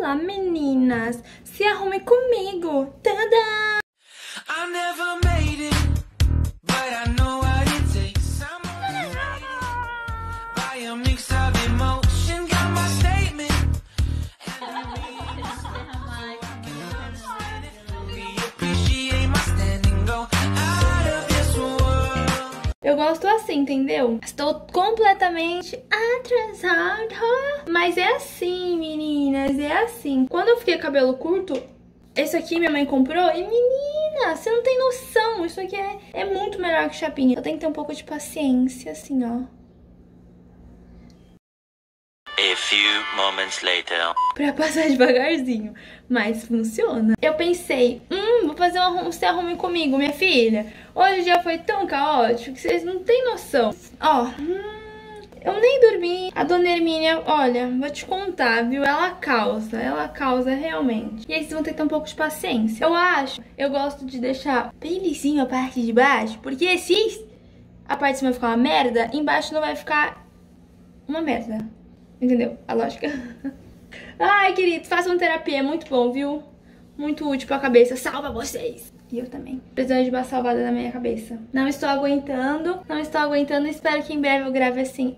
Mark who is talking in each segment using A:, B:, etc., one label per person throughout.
A: Olá, meninas! Se arrume comigo! Tadã! I never made it, but I know what it takes. I'm by a mix of emotion, got my statement. Eu gosto assim, entendeu? Estou completamente atrasada. Mas é assim, meninas, é assim. Quando eu fiquei cabelo curto, esse aqui minha mãe comprou e, menina, você não tem noção. Isso aqui é muito melhor que chapinha. Eu tenho que ter um pouco de paciência, assim, ó.
B: A few moments later.
A: Pra passar devagarzinho, mas funciona. Eu pensei, vou fazer um se arrume comigo, minha filha. Hoje o dia foi tão caótico que vocês não têm noção. Ó, eu nem dormi. A dona Hermínia, olha, vou te contar, viu? Ela causa realmente. E aí vocês vão ter que ter um pouco de paciência. Eu gosto de deixar bem lisinho a parte de baixo, porque se a parte de cima ficar uma merda, embaixo não vai ficar uma merda. Entendeu? A lógica? Ai, queridos, façam terapia, é muito bom, viu? Muito útil pra cabeça, salva vocês! E eu também. Precisando de uma salvada na minha cabeça. Não estou aguentando, espero que em breve eu grave assim.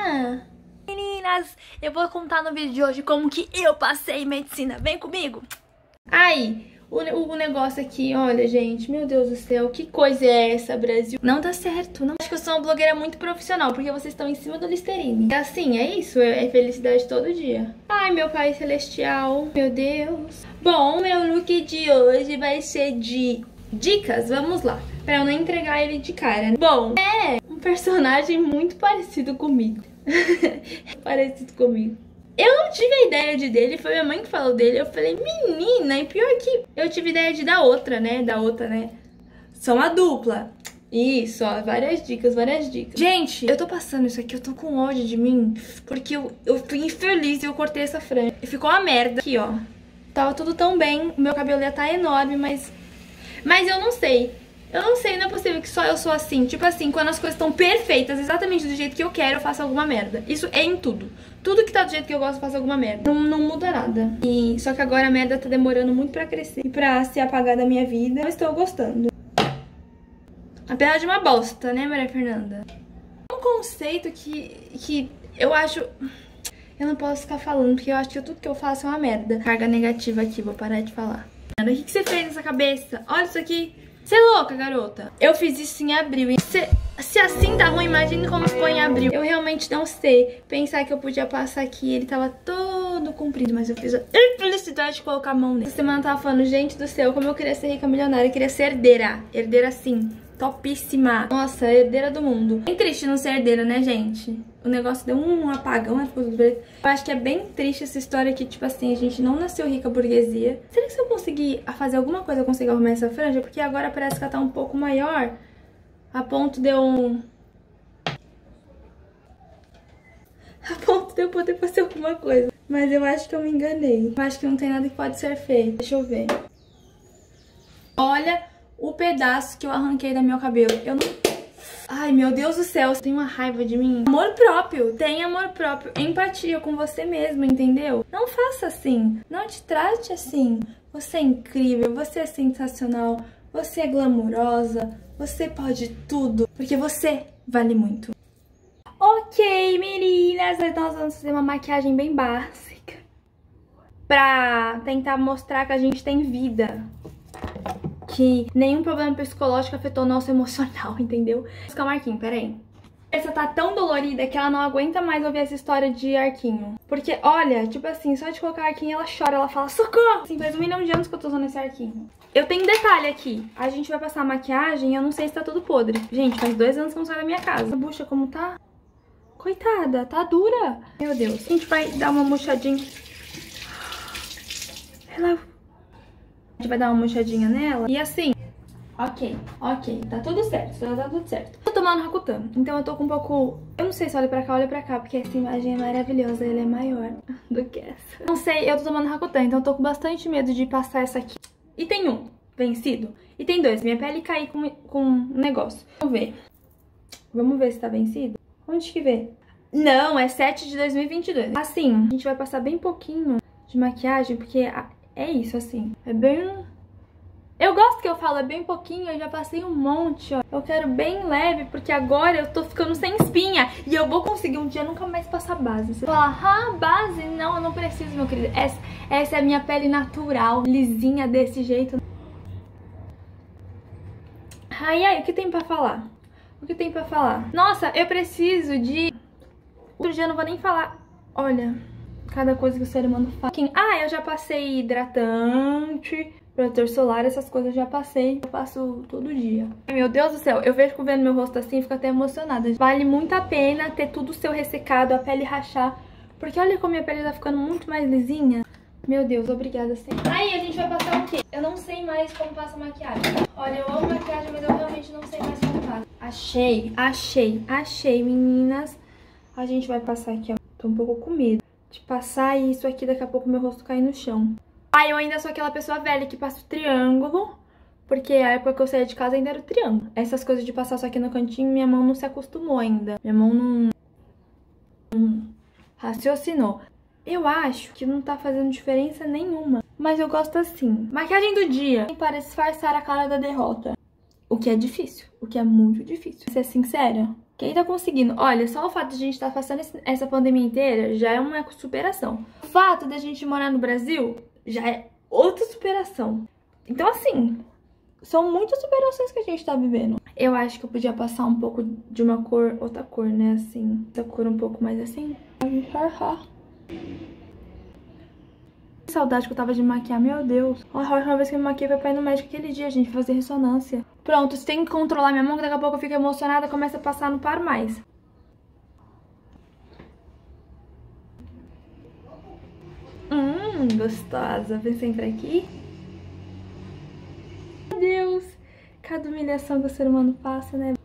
A: Meninas, eu vou contar no vídeo de hoje como que eu passei medicina. Vem comigo! Aí, o negócio aqui, olha, gente, meu Deus do céu, que coisa é essa, Brasil? Não tá certo, não. Acho que eu sou uma blogueira muito profissional, porque vocês estão em cima do Listerine. É assim, é isso, é felicidade todo dia. Ai, meu Pai Celestial, meu Deus. Bom, meu look de hoje vai ser de dicas, vamos lá, pra eu não entregar ele de cara. Bom, é um personagem muito parecido comigo. Parecido comigo. Eu não tive a ideia dele, foi minha mãe que falou dele. Eu falei, menina, e pior que eu tive ideia da outra, né? São uma dupla. Isso, ó, várias dicas. Gente, eu tô passando isso aqui, eu tô com ódio de mim, porque eu fui infeliz e eu cortei essa franja. E ficou uma merda. Aqui, ó. Tava tudo tão bem, o meu cabelo ia tá enorme, mas eu não sei. Não é possível que só eu sou assim. Tipo assim, quando as coisas estão perfeitas, exatamente do jeito que eu quero, eu faço alguma merda. Isso é em tudo. Tudo que tá do jeito que eu gosto, eu faço alguma merda. Não muda nada. Só que agora a merda tá demorando muito pra crescer e pra se apagar da minha vida. Eu estou gostando. Apesar de uma bosta, né, Maria Fernanda? Um conceito que eu acho... Eu não posso ficar falando, porque eu acho que tudo que eu faço é uma merda. Carga negativa aqui, vou parar de falar. O que você fez nessa cabeça? Olha isso aqui. Você é louca, garota? Eu fiz isso em abril. Se assim tá ruim, imagine como ficou em abril. Eu realmente não sei. Pensar que eu podia passar aqui, ele tava todo comprido, mas eu fiz a infelicidade de colocar a mão nele. Essa semana eu tava falando, gente do céu, como eu queria ser rica milionária. Eu queria ser herdeira. Herdeira sim. Topíssima. Nossa, herdeira do mundo. Bem triste não ser herdeira, né, gente? O negócio deu um apagão, né? Eu acho que é bem triste essa história que, tipo assim, a gente não nasceu rica burguesia. Será que se eu conseguir fazer alguma coisa, eu consigo arrumar essa franja? Porque agora parece que ela tá um pouco maior. A ponto de eu poder fazer alguma coisa. Mas eu acho que eu me enganei. Eu acho que não tem nada que pode ser feito. Deixa eu ver. Olha o pedaço que eu arranquei do meu cabelo. Eu não... Ai, meu Deus do céu, você tem uma raiva de mim? Amor próprio, tem amor próprio, empatia com você mesmo, entendeu? Não faça assim, não te trate assim. Você é incrível, você é sensacional, você é glamurosa, você pode tudo, porque você vale muito. Ok, meninas, nós vamos fazer uma maquiagem bem básica pra tentar mostrar que a gente tem vida. Que nenhum problema psicológico afetou o nosso emocional, entendeu? Vou buscar um arquinho, peraí. Essa tá tão dolorida que ela não aguenta mais ouvir essa história de arquinho. Porque, olha, tipo assim, só de colocar arquinho ela chora, ela fala, socorro! Assim, faz 1 milhão de anos que eu tô usando esse arquinho. Eu tenho um detalhe aqui. A gente vai passar a maquiagem e eu não sei se tá tudo podre. Gente, faz 2 anos que eu não saio da minha casa. A bucha como tá? Coitada, tá dura. Meu Deus. A gente vai dar uma murchadinha. A gente vai dar uma murchadinha nela. E assim, ok, tá tudo certo, tá tudo certo. Tô tomando Rakutan, então eu tô com um pouco... Eu não sei se olha pra cá, olha pra cá, porque essa imagem é maravilhosa, ela é maior do que essa. Não sei, eu tô tomando Rakutan, então eu tô com bastante medo de passar essa aqui. E tem um vencido, e tem 2, minha pele cair com um negócio. Vamos ver se tá vencido. Onde que vê? Não, é 7 de 2022. Assim, a gente vai passar bem pouquinho. A de maquiagem, porque é isso, assim. É bem... Eu gosto que eu falo, é bem pouquinho, eu já passei um monte, ó. Eu quero bem leve, porque agora eu tô ficando sem espinha. E eu vou conseguir um dia nunca mais passar base. Você fala, base? Não, eu não preciso, meu querido. Essa é a minha pele natural, lisinha desse jeito. Ai, o que tem pra falar? O que tem pra falar? Nossa, eu preciso de... Outro dia eu não vou nem falar. Olha, cada coisa que o ser humano faz. Eu já passei hidratante, protetor solar, essas coisas eu já passei. Eu passo todo dia. Meu Deus do céu, eu vejo vendo meu rosto assim, fico até emocionada. Vale muito a pena ter tudo seu ressecado, a pele rachar. Porque olha como minha pele tá ficando muito mais lisinha. Meu Deus, obrigada, Senhor. Aí, a gente vai passar o quê? Eu não sei mais como passa maquiagem. Olha, eu amo maquiagem, mas eu realmente não sei mais como passa. Achei, meninas. A gente vai passar aqui, ó. Tô um pouco com medo de passar isso aqui, daqui a pouco meu rosto cair no chão. Eu ainda sou aquela pessoa velha que passa o triângulo, porque a época que eu saía de casa ainda era o triângulo. Essas coisas de passar só aqui no cantinho, minha mão não se acostumou ainda. Minha mão não raciocinou. Eu acho que não tá fazendo diferença nenhuma, mas eu gosto assim. Maquiagem do dia para disfarçar a cara da derrota. O que é difícil, o que é muito difícil. Pra ser sincera, quem tá conseguindo? Olha, só o fato de a gente estar passando essa pandemia inteira já é uma superação. O fato de a gente morar no Brasil já é outra superação. Então, assim, são muitas superações que a gente tá vivendo. Eu acho que eu podia passar um pouco de uma cor, outra cor, né, assim. Essa cor um pouco mais assim. Que saudade que eu tava de maquiar, meu Deus. A última vez que eu me maquiei foi pra ir no médico aquele dia, gente, fazer ressonância. Pronto, você tem que controlar minha mão, que daqui a pouco eu fico emocionada, começa a passar, não paro mais. Gostosa. Pensei em entrar aqui. Meu Deus, cada humilhação que o ser humano passa, né?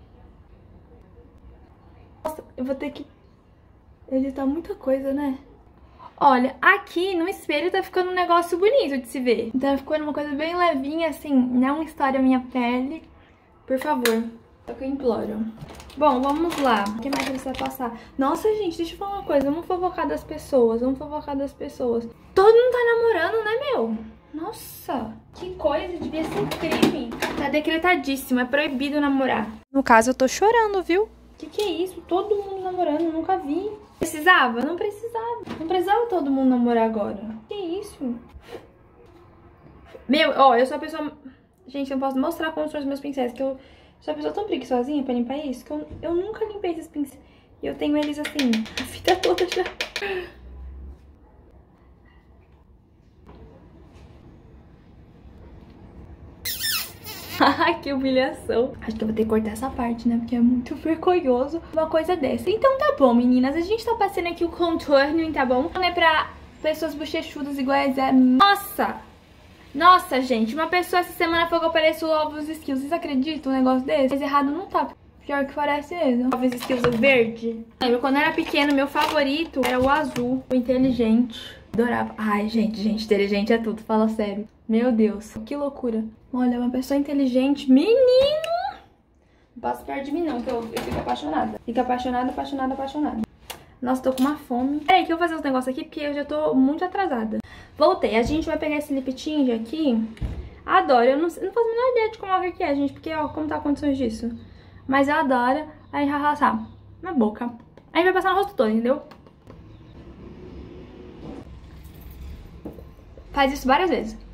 A: Nossa, eu vou ter que editar muita coisa, né? Olha, aqui no espelho tá ficando um negócio bonito de se ver. Tá ficando uma coisa bem levinha, assim, não estoure a minha pele. Por favor, é o que eu imploro. Bom, vamos lá. O que mais você vai passar? Nossa, gente, deixa eu falar uma coisa. Vamos fofocar das pessoas, Todo mundo tá namorando, né, meu? Nossa, que coisa, devia ser crime. Tá decretadíssimo, é proibido namorar. No caso, eu tô chorando, viu? Que é isso? Todo mundo namorando, nunca vi. Precisava? Não precisava. Não precisava todo mundo namorar agora. Que isso? Meu, ó, eu sou a pessoa... Gente, eu não posso mostrar como são os meus pincéis, que eu sou a pessoa tão preguiçosinha pra limpar isso, que eu nunca limpei esses pincéis. E eu tenho eles assim, a vida toda já. Ai, que humilhação. Acho que eu vou ter que cortar essa parte, né? Porque é muito vergonhoso uma coisa dessa. Então tá bom, meninas. A gente tá passando aqui o contorno, tá bom? Não é pra pessoas bochechudas iguais a mim. Nossa! Nossa, gente. Uma pessoa essa semana falou que eu pareço o Ovos Skills. Vocês acreditam um negócio desse? Mas errado não tá. Pior que parece mesmo. Ovos Skills, o verde. Quando eu era pequena, meu favorito era o azul. O inteligente. Adorava. Ai, gente, inteligente é tudo. Fala sério. Meu Deus, que loucura. Olha, uma pessoa inteligente. Menino! Não passa perto de mim não, que eu fico apaixonada. Fico apaixonada. Nossa, tô com uma fome. Peraí, que eu vou fazer uns negócios aqui, porque eu já tô muito atrasada. Voltei. A gente vai pegar esse lip tint aqui. Adoro. Eu não faço a menor ideia de como que é, gente. Porque, ó, como tá condições disso. Mas eu adoro. Aí, raça, na boca. Aí vai passar no rosto todo, entendeu? Faz isso várias vezes.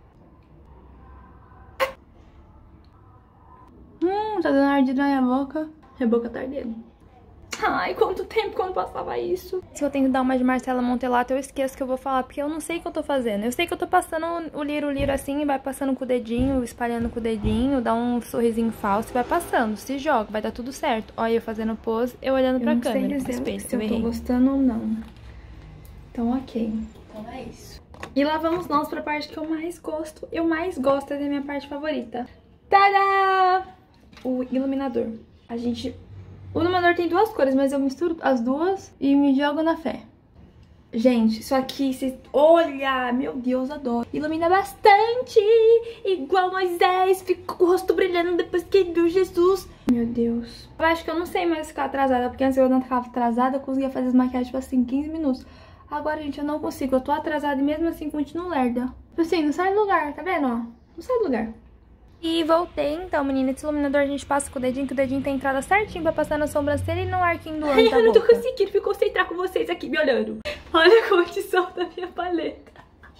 A: Tá dando ardida na minha boca. Minha boca tá ardendo. Ai, quanto tempo quando passava isso. Se eu tenho que dar uma de Marcela Montelato, eu esqueço que eu vou falar, porque eu não sei o que eu tô fazendo. Eu sei que eu tô passando o liro assim, vai passando com o dedinho, espalhando com o dedinho, dá um sorrisinho falso e vai passando. Se joga, vai dar tudo certo. Olha eu fazendo pose, eu olhando pra câmera. Eu não sei dizer se eu tô gostando ou não. Então, ok. Então é isso. E lá vamos nós pra parte que eu mais gosto. Eu mais gosto, essa é a minha parte favorita. Tadá! O iluminador. O iluminador tem duas cores, mas eu misturo as duas e me jogo na fé. Gente, isso aqui, vocês... Olha, meu Deus, adoro. Ilumina bastante, igual Moisés, ficou com o rosto brilhando depois que viu Jesus. Meu Deus. Eu acho que eu não sei mais ficar atrasada, porque antes eu não ficava atrasada, eu conseguia fazer as maquiagens, tipo assim, 15 minutos. Agora, gente, eu não consigo. Eu tô atrasada e mesmo assim continuo lerda. Tipo assim, não sai do lugar, tá vendo, ó? Não sai do lugar. E voltei, então, menina, esse iluminador a gente passa com o dedinho, que o dedinho tem entrada certinho pra passar na sobrancelha e no arquinho do olho da boca. Eu não tô conseguindo me concentrar com vocês aqui me olhando. Olha a condição da minha paleta.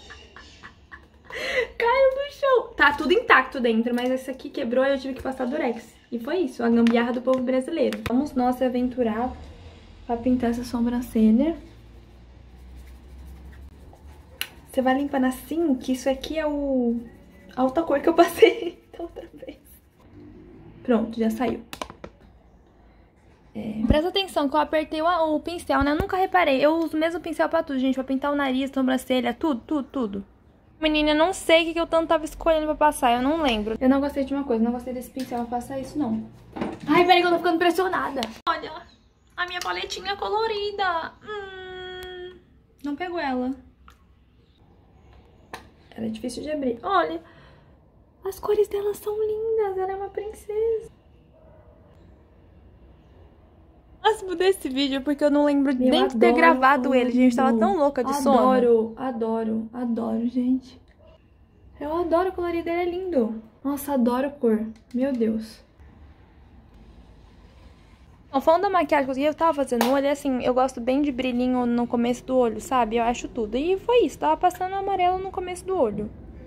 A: Caiu no chão. Tá tudo intacto dentro, mas esse aqui quebrou e eu tive que passar durex. E foi isso, a gambiarra do povo brasileiro. Vamos nós se aventurar pra pintar essa sobrancelha. Você vai limpando assim, que isso aqui é a outra cor que eu passei da outra vez. Pronto, já saiu. Presta atenção que eu apertei o pincel, né? Eu nunca reparei. Eu uso o mesmo pincel pra tudo, gente. Pra pintar o nariz, sobrancelha, tudo. Menina, eu não sei o que eu tanto tava escolhendo pra passar, eu não lembro. Eu não gostei de uma coisa, não gostei desse pincel pra passar isso, não. Ai, peraí que eu tô ficando pressionada. Olha, a minha paletinha colorida. Não pegou ela. Ela é difícil de abrir. Olha, as cores dela são lindas, ela é uma princesa. Nossa, mudei esse vídeo porque eu não lembro nem de ter gravado ele, gente. Tava tão louca de sono. Adoro, gente. Eu adoro o colorido dele, é lindo. Nossa, adoro a cor. Meu Deus. Bom, falando da maquiagem que eu tava fazendo no olho, assim, eu gosto bem de brilhinho no começo do olho, sabe? Eu acho tudo. E foi isso, tava passando amarelo no começo do olho.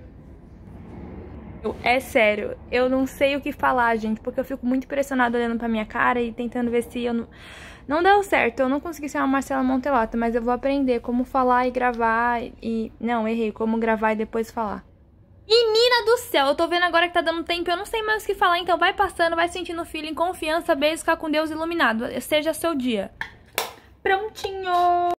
A: É sério, eu não sei o que falar, gente, porque eu fico muito impressionada olhando pra minha cara e tentando ver se eu não... Não deu certo, eu não consegui ser uma Marcela Montelotta, mas eu vou aprender como falar e gravar e... Não, errei, como gravar e depois falar. Menina do céu, eu tô vendo agora que tá dando tempo, eu não sei mais o que falar, então vai passando, vai sentindo o feeling, confiança, beijo, ficar com Deus iluminado. Seja seu dia. Prontinho!